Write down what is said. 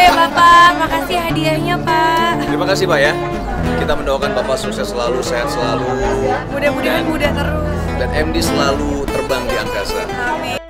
ya Bapak, makasih hadiahnya Pak. Terima kasih Pak ya. Kita mendoakan Bapak sukses selalu, sehat selalu. Mudah-mudahan mudah terus. Dan MD selalu terbang di angkasa. Amin.